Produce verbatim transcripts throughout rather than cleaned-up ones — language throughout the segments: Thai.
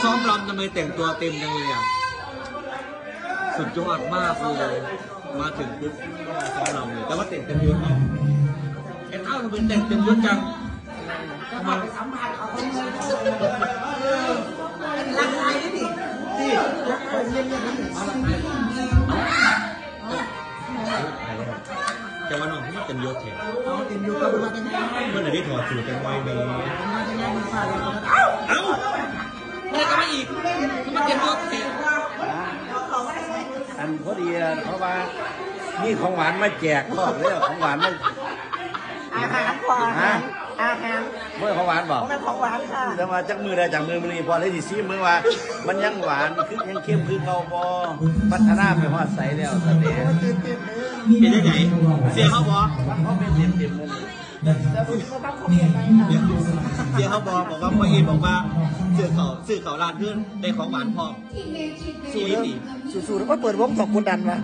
ซ้อมรำทำไมแต่งตัวเต็มจังเลยอ่ะสุดยอดมากเลยมาถึงปุ๊บก็ซ้อมรำเลยแต่ว่าแต่งเต็มยศเนาะไอ้เต้าทำไมแต่งเต็มยศจังทำไมสัมผัสเขารักใครนี่ดิรักใครเย็นๆนั่นเอาละแต่ว่าน้องที่มันเต็มยศเถอะเต็มยศก็เป็นมาตั้งแต่เมื่อไหร่ที่ถอดสูทเป็นไวเมย์เอ้าเอ้าเมื่อไหร่จะมาอีกมันเต็มยศเถอะอันพอดีเพราะว่านี่ของหวานมาแจกบอกเลยของหวานมาอาหารก่อนอาหารอาหารเมื่อของหวานบอกเป็นของหวานค่ะจะมาจากมือได้จากมือมันนี่พอเลยดิซีมือว่ามันยังหวานคือยังเข้มคือเกาบอพัฒนาไปหอดใสแล้วตอนนี้เป็นยังไงเสียเขาบอกเขาเป็นเต็มเต็มเลยเสียเขาบอกบอกว่าพ่อเอ็นบอกว่าสื่อเขาสื่อเขาลานเพื่อนได้ของหวานพร้อมสู้ดิสู้ๆแล้วก็เปิดวงสองคนดันมา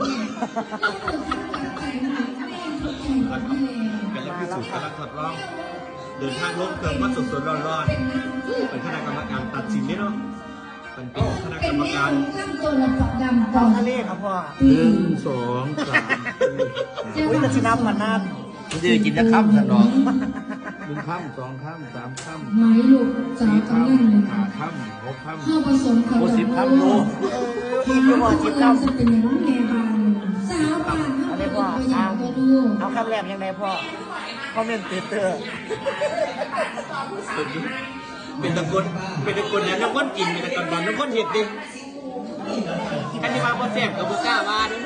กันแล้วพิสูจน์กำลังทดลองเดินทางลงเครื่องมาสดๆร้อนๆเป็นคณะกรรมการตัดสินนี่เนาะเป็นเป็นคณะกรรมการตองทะเลครับพ่อหนึ่งสองสามอุ้ยแต่ชิน้ำมันน่ามันจะกินจะข้ามสันดอกหนึ่งข้ามสองข้ามสามข้ามไม้ลูกสาวกำลังห้าข้ามหกข้ามข้าวผสมข้าวสิบข้ามโลที่พี่บอกสิบข้ามจะเป็นอย่างน้องแม่บานสาวบานเขาเป็นตัวอย่างตัวดูเอาคำแรกยังไงพ่อคอมเมนต์เตอร์เป็นตะกนเป็นตะกนเนี่ยน้ำก้นกินเป็นตะกนบอลน้ำก้นเห็ดดิกันที่มาพอแซ่บกับบุก้ามาด้วย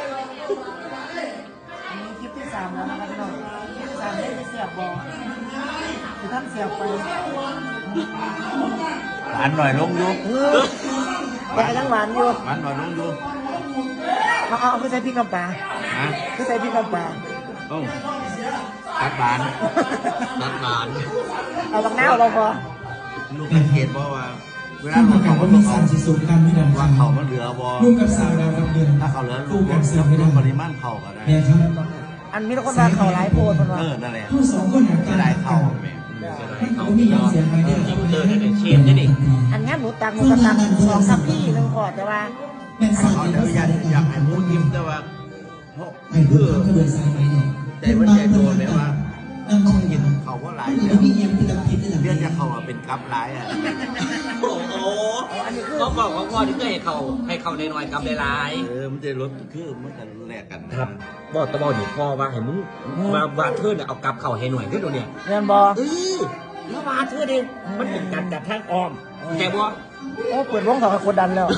คลิปที่สามแล้วนะครับน้องคลิปที่สามได้เสียบบอคือท่านเสียบไปหวานหน่อยลงอยู่แต่ยังหวานอยู่หวานหน่อยลงอยู่เอาเอาคือใส่พริกน้ำปลาคือใส่พริกน้ำปลาโอ้ตัดหวานตัดหวานเอาบักน้าเราพอลูกเกศบอกว่าเวลาเราเขาว่ามีสารสีสูงกันไม่ดันว่าเขามันเหลือบอลูกกับสาวดาวกับเดือนถ้าเขาเหลือลูกกันเสื่อมไม่ได้ปริมาณเขาก็ได้อันนี้เราคนมาเขาหลายโพดคนว่าเออนั่นแหละผู้สองคนอยากจะได้เขาเขามีอย่างเสียงไปเนี่ยเดินได้เชียมได้ดิอันนี้หมูตักหมูกระตักสองสับพี่หนึ่งขอดแต่ว่าเขาเดี๋ยวอยากอยากให้มูยิ้มแต่ว่าให้เพื่อเดินสายไปเนี่ยใจว่าใจโดนเลยว่าต้องกินเขาก็หลายเรื่องเรื่องจะเขาเป็นกับหลายอ่ะโอ้โหเขาบอกว่าพ่อที่เคยให้เขาให้เขาในน้อยกับหลายเออมันจะลดคือมันกันแลกกันครับบอกตะบอกอยู่พ่อว่าให้มึงมาบาเทือนเอากับเขาให้หน่อยขึ้นตัวเนี่ยเรียนบอเออแล้วบาเทือนเองมันเป็นการจัดทางอ้อมแกบอกโอ้เปิดวงสองคนดันแล้ว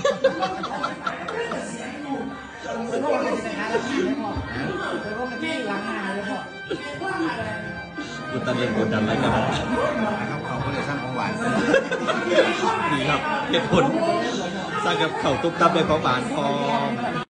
กูตอนเย็นกดดันอะไรกันนะครับเขาก็เลยสร้างของหวานนี่ครับเหตุผลสร้างกับเข่าตุ๊บตับเลยของหวานพอ